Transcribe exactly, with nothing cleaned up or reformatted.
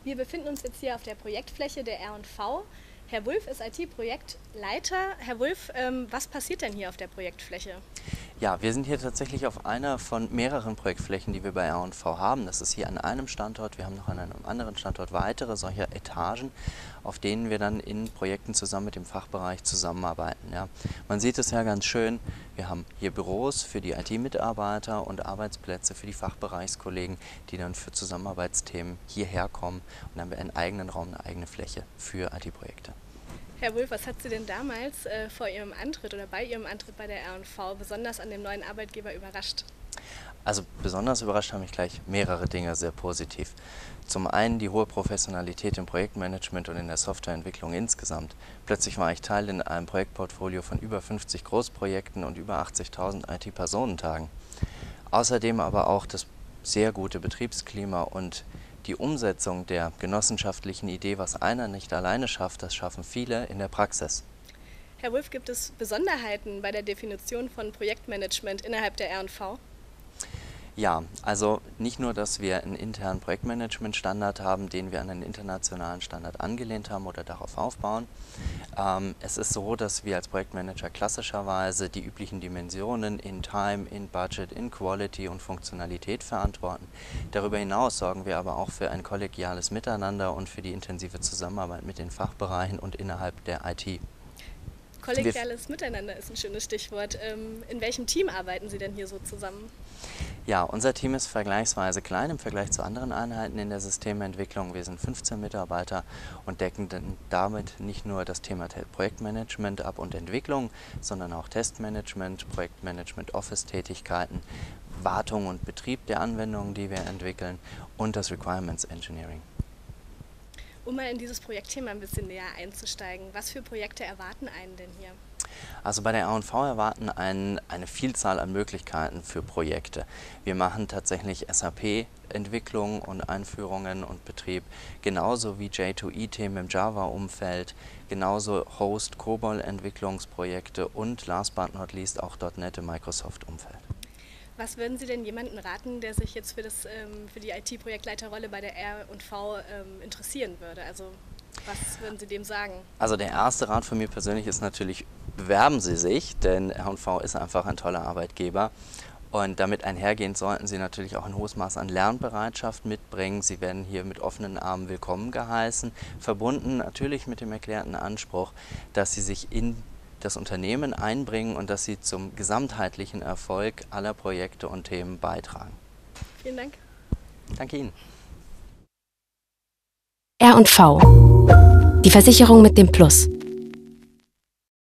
Wir befinden uns jetzt hier auf der Projektfläche der R und V. Herr Wulff ist I T-Projektleiter. Herr Wulff, ähm, was passiert denn hier auf der Projektfläche? Ja, wir sind hier tatsächlich auf einer von mehreren Projektflächen, die wir bei R und V haben. Das ist hier an einem Standort. Wir haben noch an einem anderen Standort weitere solcher Etagen, auf denen wir dann in Projekten zusammen mit dem Fachbereich zusammenarbeiten. Ja. Man sieht es ja ganz schön. Wir haben hier Büros für die I T-Mitarbeiter und Arbeitsplätze für die Fachbereichskollegen, die dann für Zusammenarbeitsthemen hierher kommen. Und dann haben wir einen eigenen Raum, eine eigene Fläche für I T-Projekte. Herr Wulff, was hat Sie denn damals äh, vor Ihrem Antritt oder bei Ihrem Antritt bei der R und V besonders an dem neuen Arbeitgeber überrascht? Also besonders überrascht haben mich gleich mehrere Dinge sehr positiv. Zum einen die hohe Professionalität im Projektmanagement und in der Softwareentwicklung insgesamt. Plötzlich war ich Teil in einem Projektportfolio von über fünfzig Großprojekten und über achtzigtausend I T-Personentagen. Außerdem aber auch das sehr gute Betriebsklima und die Umsetzung der genossenschaftlichen Idee, was einer nicht alleine schafft, das schaffen viele in der Praxis. Herr Wulff, gibt es Besonderheiten bei der Definition von Projektmanagement innerhalb der R und V? Ja, also nicht nur, dass wir einen internen Projektmanagement-Standard haben, den wir an einen internationalen Standard angelehnt haben oder darauf aufbauen. Ähm, es ist so, dass wir als Projektmanager klassischerweise die üblichen Dimensionen in Time, in Budget, in Quality und Funktionalität verantworten. Darüber hinaus sorgen wir aber auch für ein kollegiales Miteinander und für die intensive Zusammenarbeit mit den Fachbereichen und innerhalb der I T. Kollegiales Miteinander ist ein schönes Stichwort. Ähm, in welchem Team arbeiten Sie denn hier so zusammen? Ja, unser Team ist vergleichsweise klein im Vergleich zu anderen Einheiten in der Systementwicklung. Wir sind fünfzehn Mitarbeiter und decken damit nicht nur das Thema Projektmanagement ab und Entwicklung, sondern auch Testmanagement, Projektmanagement, Office-Tätigkeiten, Wartung und Betrieb der Anwendungen, die wir entwickeln, und das Requirements Engineering. Um mal in dieses Projektthema ein bisschen näher einzusteigen, was für Projekte erwarten einen denn hier? Also bei der R und V erwarten einen eine Vielzahl an Möglichkeiten für Projekte. Wir machen tatsächlich S A P-Entwicklung und Einführungen und Betrieb, genauso wie J zwei E-Themen im Java-Umfeld, genauso Host-COBOL-Entwicklungsprojekte und last but not least auch .NET im Microsoft-Umfeld. Was würden Sie denn jemandem raten, der sich jetzt für, das, ähm, für die I T-Projektleiterrolle bei der R und V ähm, interessieren würde? Also was würden Sie dem sagen? Also der erste Rat von mir persönlich ist natürlich, bewerben Sie sich, denn R und V ist einfach ein toller Arbeitgeber. Und damit einhergehend sollten Sie natürlich auch ein hohes Maß an Lernbereitschaft mitbringen. Sie werden hier mit offenen Armen willkommen geheißen, verbunden natürlich mit dem erklärten Anspruch, dass Sie sich in das Unternehmen einbringen und dass Sie zum gesamtheitlichen Erfolg aller Projekte und Themen beitragen. Vielen Dank. Danke Ihnen. R und V. Die Versicherung mit dem Plus.